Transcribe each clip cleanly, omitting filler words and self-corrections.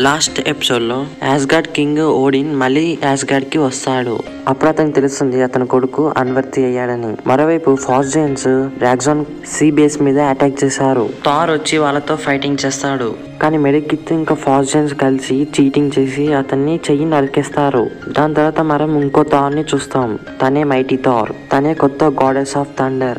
Last ఎపిసోడ్లో Asgard king Odin మళ్ళీ Asgard కి వస్తాడు. అప్పుడు అతనికి తెలుస్తుంది అతని కొడుకు అన్వర్తి అయ్యాడని. మరోవైపు ఫాస్జైన్స్ రాగ్జాన్ సీ బేస్ మీద అటాక్ చేశారు. థార్ వచ్చి వాళ్ళతో ఫైటింగ్ చేస్తాడు. కానీ మెడికిత్ ఇంకా ఫాస్జైన్స్ కలిసి చీటింగ్ చేసి అతన్ని చెయ్యి నరికేస్తారు. దాని తర్వాత మనం ఇంకో థార్ ని చూస్తాం. తనే మైటీ థార్. తనే కొత్త గాడెస్ ఆఫ్ థండర్.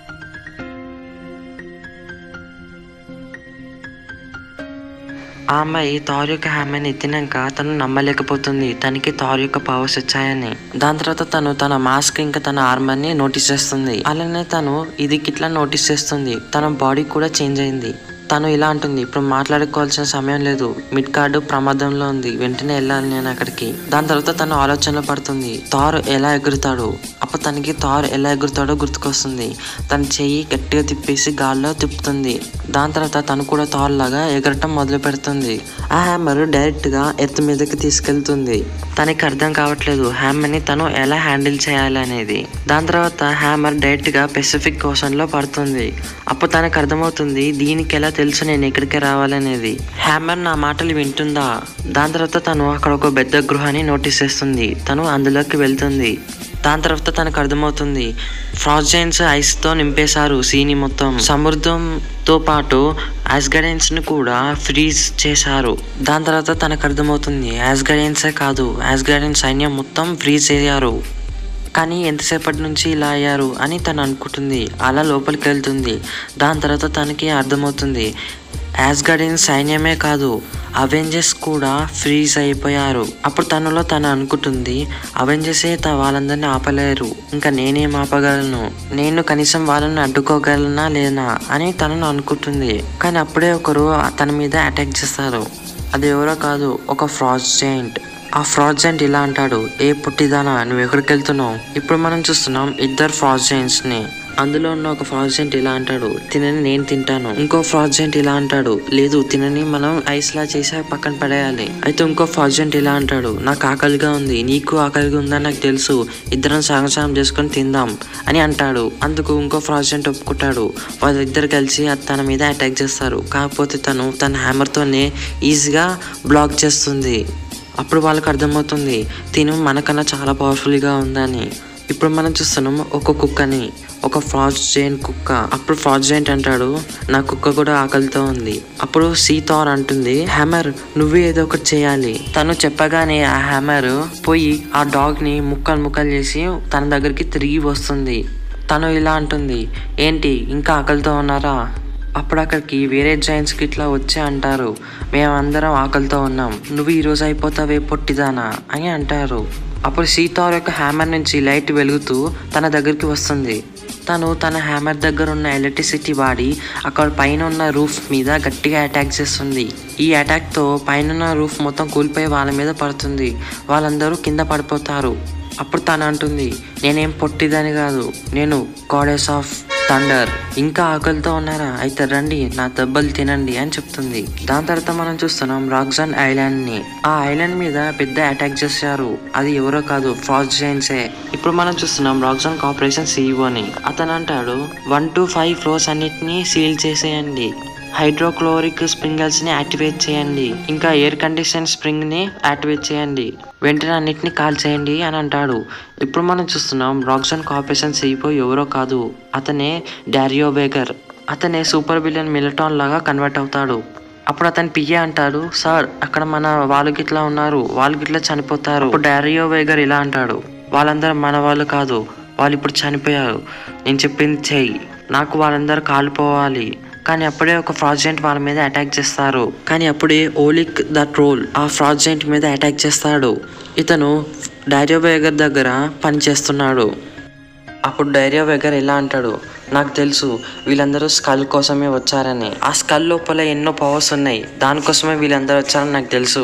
ఆ అమ్మాయి థార్ యొక్క హ్యామర్ని ఎత్తినాక తను నమ్మలేకపోతుంది తనకి థార్ యొక్క పవర్స్ వచ్చాయని. దాని తర్వాత తను తన మాస్క్ ఇంకా తన ఆర్మర్ ని నోటీస్ చేస్తుంది. అలానే తను ఇది ఇట్లా నోటీస్ చేస్తుంది. తన బాడీ కూడా చేంజ్ అయింది. తను ఇలా అంటుంది, ఇప్పుడు మాట్లాడుకోవాల్సిన సమయం లేదు, మిడ్ కార్డు ప్రమాదంలో ఉంది, వెంటనే వెళ్ళాలి నేను అక్కడికి. దాని తర్వాత తను ఆలోచనలో పడుతుంది థార్ ఎలా ఎగురుతాడు. అప్పుడు తనకి థార్ ఎలా ఎగురుతాడో గుర్తుకొస్తుంది. తన చెయ్యి గట్టిగా తిప్పేసి గాల్లో తిప్పుతుంది. దాని తర్వాత తను కూడా థార్ లాగా ఎగరటం మొదలు పెడుతుంది. ఆ హ్యామర్ డైరెక్ట్ గా ఎత్తు మీదకి తీసుకెళ్తుంది. తనకి అర్థం కావట్లేదు హ్యామర్ ని తను ఎలా హ్యాండిల్ చేయాలి అనేది. దాని తర్వాత హ్యామర్ డైరెక్ట్ గా పెసిఫిక్ ఓషన్ లో పడుతుంది. అప్పుడు తనకు అర్థమవుతుంది దీనికి ఎలా తెలుసు నేను ఎక్కడికి రావాలనేది. హ్యామర్ నా మాటలు వింటుందా. దాని తర్వాత తను అక్కడ ఒక పెద్ద గృహాన్ని నోటీస్ చేస్తుంది. తను అందులోకి వెళ్తుంది. దాని తర్వాత తనకు అర్థమవుతుంది ఫ్రాస్జైన్స్ ఐస్ తో నింపేశారు సీని మొత్తం. సముద్రంతో పాటు యాస్గార్డియన్స్ ని కూడా ఫ్రీజ్ చేశారు. దాని తర్వాత తనకు అర్థమవుతుంది యాస్గార్డియన్సే కాదు యాస్గార్డియన్ సైన్యం మొత్తం ఫ్రీజ్ అయ్యారు. కానీ ఎంతసేపటి నుంచి ఇలా అయ్యారు అని తను అనుకుంటుంది. అలా లోపలికి వెళ్తుంది. దాని తర్వాత తనకి అర్థమవుతుంది యాస్గార్డియన్ సైన్యమే కాదు అవెంజర్స్ కూడా ఫ్రీజ్ అయిపోయారు. అప్పుడు తనలో తను అనుకుంటుంది అవెంజర్సే వాళ్ళందరినీ ఆపలేరు, ఇంకా నేనేం ఆపగలను, నేను కనీసం వాళ్ళని అడ్డుకోగలనా లేనా అని తనను అనుకుంటుంది. కానీ అప్పుడే ఒకరు తన మీద అటాక్ చేస్తారు. అది ఎవరో కాదు, ఒక ఫ్రాస్జైంట్. ఆ ఫ్రాస్జైంట్ ఇలా అంటాడు, ఏ పుట్టిదానా నువ్వు ఎక్కడికి వెళ్తున్నావు. ఇప్పుడు మనం చూస్తున్నాం ఇద్దరు ఫ్రాస్జైంట్స్ ని. అందులో ఉన్న ఒక ఫ్రాస్జైంట్ ఇలా అంటాడు, తినని నేను తింటాను. ఇంకో ఫ్రాస్జైంట్ ఇలా అంటాడు, లేదు తినని మనం ఐస్ లా చేసి పక్కన పడేయాలి. అయితే ఇంకో ఫ్రాస్జైంట్ ఇలా అంటాడు, నాకు ఆకలిగా ఉంది, నీకు ఆకలిగా ఉందని నాకు తెలుసు, ఇద్దరం సాగసాగం చేసుకొని తిందాం అని అంటాడు. అందుకు ఇంకో ఫ్రాస్జైంట్ ఒప్పుకుంటాడు. వాళ్ళిద్దరు కలిసి తన మీద అటాక్ చేస్తారు. కాకపోతే తను తన హ్యామర్ తోనే ఈజీగా బ్లాక్ చేస్తుంది. అప్పుడు వాళ్ళకి అర్థమవుతుంది తిను మనకన్నా చాలా పవర్ఫుల్గా ఉందని. ఇప్పుడు మనం చూస్తున్నాం ఒక కుక్కని, ఒక ఫ్రాస్జైంట్ కుక్క. అప్పుడు ఫ్రాస్జైంట్ అంటాడు, నా కుక్క కూడా ఆకలితో ఉంది. అప్పుడు థార్ అంటుంది, హ్యామర్ నువ్వే ఏదో ఒకటి చేయాలి. తను చెప్పగానే ఆ హ్యామర్ పోయి ఆ డాగ్ ని ముక్కలు ముక్కలు చేసి తన దగ్గరికి తిరిగి వస్తుంది. తను ఇలా అంటుంది, ఏంటి ఇంకా ఆకలితో ఉన్నారా. అప్పుడు అక్కడికి వేరే జాయింట్స్కి ఇట్లా వచ్చి అంటారు, మేమందరం ఆకలితో ఉన్నాం, నువ్వు ఈరోజు అయిపోతావే పొట్టిదానా అని అంటారు. అప్పుడు థార్ యొక్క హ్యామర్ నుంచి లైట్ వెలుగుతూ తన దగ్గరికి వస్తుంది. తను తన హ్యామర్ దగ్గర ఉన్న ఎలక్ట్రిసిటీ వాడి అక్కడ పైన ఉన్న రూఫ్ మీద గట్టిగా అటాక్ చేస్తుంది. ఈ అటాక్తో పైన రూఫ్ మొత్తం కూలిపోయి వాళ్ళ మీద పడుతుంది. వాళ్ళందరూ కింద పడిపోతారు. అప్పుడు తను అంటుంది, నేనేం పొట్టిదని కాదు, నేను గాడెస్ ఆఫ్ థండర్. ఇంకా ఆకలితో ఉన్నారా, అయితే రండి నా దెబ్బలు తినండి అని చెప్తుంది. దాని తర్వాత మనం చూస్తున్నాం రాగ్జాన్ ఐలాండ్ ని. ఆ ఐలాండ్ మీద పెద్ద అటాక్ చేశారు. అది ఎవరో కాదు ఫ్రాస్జైన్సే. ఇప్పుడు మనం చూస్తున్నాం రాగ్జాన్ కార్పొరేషన్ CEO ని. అతను అంటాడు 1 to 5 ఫ్లోర్స్ అన్నిటినీ సీల్ చేసేయండి, హైడ్రోక్లోరిక్ స్ప్రింగల్స్ ని యాక్టివేట్ చేయండి, ఇంకా ఎయిర్ కండిషన్ స్ప్రింగ్ ని యాక్టివేట్ చేయండి, వెంటనే అన్నిటిని కాల్ చేయండి అని అంటాడు. ఇప్పుడు మనం చూస్తున్నాం రాగ్జాన్ కార్పొరేషన్ CEO ఎవరో కాదు, అతనే డారియో వేగర్. అతనే సూపర్ విలన్ మిలిటాన్ లాగా కన్వర్ట్ అవుతాడు. అప్పుడు అతని పిఏ అంటాడు, సార్ అక్కడ మన వాళ్ళు గిట్లా ఉన్నారు, వాళ్ళు గిట్లా చనిపోతారు. అప్పుడు డారియో వేగర్ ఇలా అంటాడు, వాళ్ళందరూ మన వాళ్ళు కాదు, వాళ్ళు ఇప్పుడు చనిపోయారు, నేను చెప్పింది చెయ్యి, నాకు వాళ్ళందరూ కాలిపోవాలి. కానీ అప్పుడే ఒక ఫ్రాస్జైంట్ వాళ్ళ మీద అటాక్ చేస్తారు. కానీ అప్పుడే ఓలిక్ ద ట్రోల్ ఆ ఫ్రాస్జైంట్ మీద అటాక్ చేస్తాడు. ఇతను డారియో వేగర్ దగ్గర పని చేస్తున్నాడు. అప్పుడు డారియో వేగర్ ఇలా అంటాడు, నాకు తెలుసు వీళ్ళందరూ స్కల్ కోసమే వచ్చారని, ఆ స్కల్ లోపల ఎన్నో పవర్స్ ఉన్నాయి, దానికోసమే వీళ్ళందరూ వచ్చారని నాకు తెలుసు.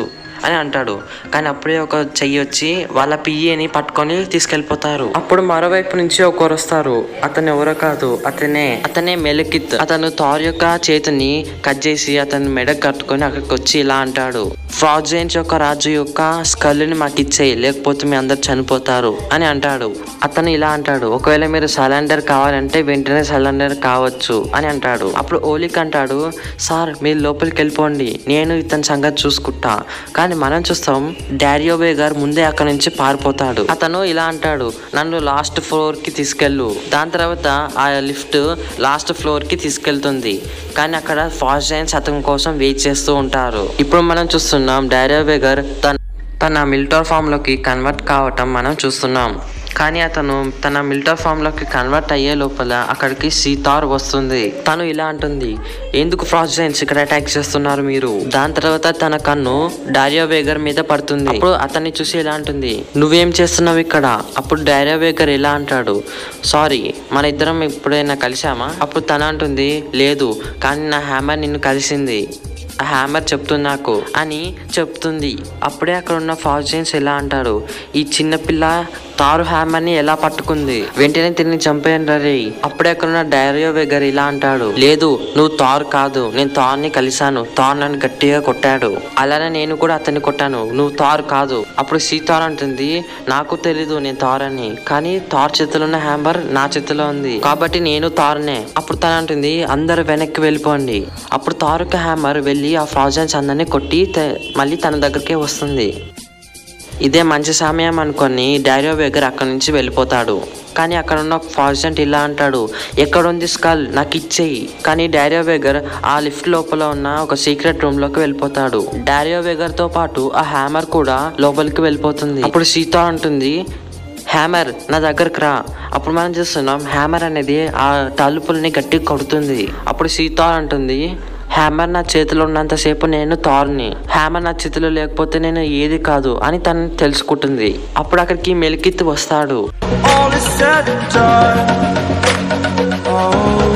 అని అంటాడు. కానీ అప్పుడే ఒక చెయ్యి వచ్చి వాళ్ళ పియ్యని పట్టుకొని తీసుకెళ్లిపోతారు. అప్పుడు మరోవైపు నుంచి ఒకరు వస్తారు. అతను ఎవరో కాదు, అతనే మెలకిత్. అతను థార్ యొక్క చేతిని కట్ చేసి అతని మెడ కట్టుకొని అక్కడికి వచ్చి ఇలా అంటాడు, ఫ్రాగ్ జైంట్స్ యొక్క రాజు యొక్క స్కల్ని మాకు ఇచ్చేయి, లేకపోతే మీ అందరు చనిపోతారు అని అంటాడు. అతను ఇలా అంటాడు, ఒకవేళ మీరు సరెండర్ కావాలంటే వెంటనే సరెండర్ కావచ్చు అని అంటాడు. అప్పుడు ఓలిక్ అంటాడు, సార్ మీరు లోపలికి వెళ్ళిపోండి, నేను ఇతని సంగతి చూసుకుంటా. కానీ మనం చూస్తాం డారియో వేగర్ ముందే అక్కడ నుంచి పారిపోతాడు. అతను ఇలా అంటాడు, నన్ను లాస్ట్ ఫ్లోర్ కి తీసుకెళ్ళు. దాని తర్వాత ఆ లిఫ్ట్ లాస్ట్ ఫ్లోర్ కి తీసుకెళ్తుంది. కానీ అక్కడ ఫాస్ట్ జైంట్స్ అతని కోసం వెయిట్ చేస్తూ ఉంటారు. ఇప్పుడు మనం చూస్తున్నాం డారియో వేగర్ తన మిలిటరీ ఫామ్ లోకి కన్వర్ట్ కావటం మనం చూస్తున్నాం. కానీ అతను తన మిలిటరీ ఫామ్ లోకి కన్వర్ట్ అయ్యే లోపల అక్కడికి థార్ వస్తుంది. తను ఇలా అంటుంది, ఎందుకు ఫ్రాస్ట్ జైంట్స్ ఇక్కడ అటాక్ చేస్తున్నారు మీరు? దాని తర్వాత తన కన్ను డారియో వేగర్ మీద పడుతుంది. అప్పుడు అతన్ని చూసి ఇలా అంటుంది, నువ్వేం చేస్తున్నావు ఇక్కడ? అప్పుడు డారియో వేగర్ ఇలా అంటాడు, సారీ మన ఇద్దరం ఎప్పుడైనా కలిసామా? అప్పుడు తన అంటుంది, లేదు, కానీ నా హ్యామర్ నిన్ను కలిసింది, ఆ హ్యామర్ చెప్తుంది నాకు అని చెప్తుంది. అప్పుడే అక్కడ ఉన్న ఫాస్ట్ జైంట్స్ ఎలా అంటారు, ఈ చిన్నపిల్ల తారు హ్యామర్ ని ఎలా పట్టుకుంది, వెంటనే తిరిగి చంపేయండి రే. అప్పుడే అక్కడ ఉన్న డారియో వేగర్ ఇలా అంటాడు, లేదు నువ్వు థార్ కాదు, నేను థార్ ని కలిశాను, థార్ నన్ను గట్టిగా కొట్టాడు, అలానే నేను కూడా అతన్ని కొట్టాను, నువ్వు థార్ కాదు. అప్పుడు థార్ అంటుంది, నాకు తెలీదు నేను థార్ అని, కానీ థార్ చేతిలో ఉన్న హ్యామర్ నా చేతిలో ఉంది కాబట్టి నేను థార్నే. అప్పుడు తను అంటుంది, అందరు వెనక్కి వెళ్ళిపోండి. అప్పుడు థార్ యొక్క హ్యామర్ వెళ్ళి ఆ ఫ్రాస్ట్ జైంట్స్ అందరినీ కొట్టి మళ్ళీ తన దగ్గరికే వస్తుంది. ఇదే మంచి సమయం అనుకొని డారియో వేగర్ అక్కడి నుంచి వెళ్ళిపోతాడు. కానీ అక్కడ ఉన్న ఫాస్ట్ జైంట్ ఇలా అంటాడు, ఎక్కడుంది స్కల్, నాకు ఇచ్చేయి. కానీ డారియో వేగర్ ఆ లిఫ్ట్ లోపల ఉన్న ఒక సీక్రెట్ రూమ్ లోకి వెళ్ళిపోతాడు. డారియో వేగర్ తో పాటు ఆ హ్యామర్ కూడా లోపలికి వెళ్ళిపోతుంది. అప్పుడు థార్ అంటుంది, హ్యామర్ నా దగ్గరకు రా. అప్పుడు మనం చూస్తున్నాం హ్యామర్ అనేది ఆ తలుపుల్ని గట్టిగా కొడుతుంది. అప్పుడు థార్ అంటుంది, హ్యామర్ నా చేతిలో ఉన్నంతసేపు నేను థార్ని, హ్యామర్ నా చేతిలో లేకపోతే నేను ఏది కాదు అని తను తెలుసుకుంటుంది. అప్పుడు అక్కడికి మెలకిత్ వస్తాడు.